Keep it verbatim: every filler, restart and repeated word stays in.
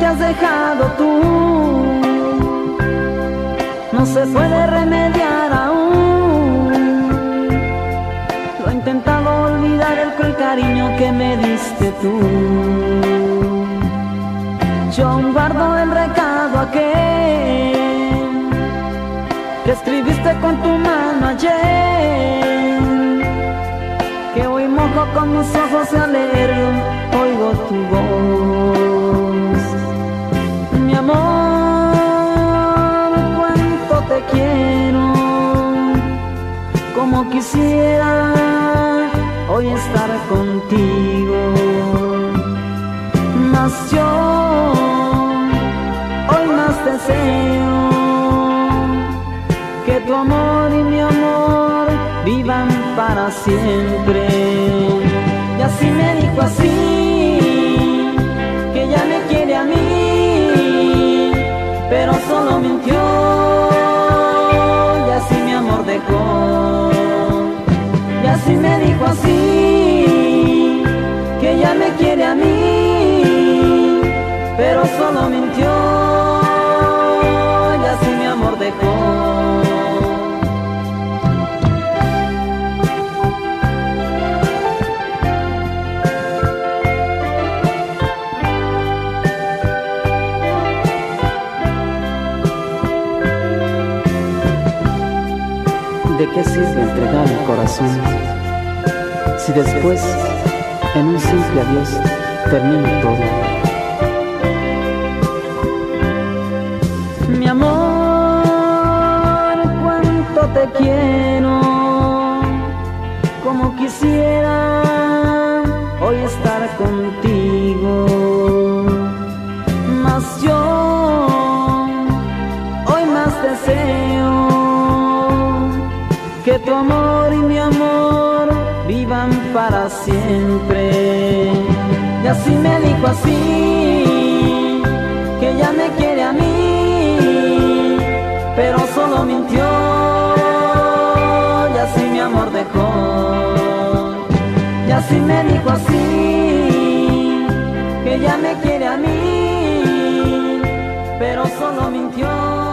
has dejado tú no se puede remediar aún. Lo he intentado olvidar el cruel cariño que me diste tú. Yo aún guardo el recado aquel que escribiste con tu mano ayer, que hoy mojo con mis ojos y al leerlo oigo tu voz. Mi amor, cuánto te quiero, como quisiera hoy estar contigo. Mas yo hoy más deseo que tu amor y mi amor vivan para siempre. Y así me dijo así, que ya me quiere a mí, pero solo mintió, y así mi amor dejó. Y así me dijo así, que ya me quiere a mí, pero solo mintió, y así mi amor dejó. ¿De qué sirve entregar el corazón si después, en un simple adiós, termina todo? Mi amor, cuánto te quiero, como quisiera hoy estar contigo. Mas yo hoy más deseo que tu amor y mi amor vivan para siempre. Y así me dijo así, que ya me quiere a mí, pero solo mintió, y así mi amor dejó. Y así me dijo así, que ya me quiere a mí, pero solo mintió.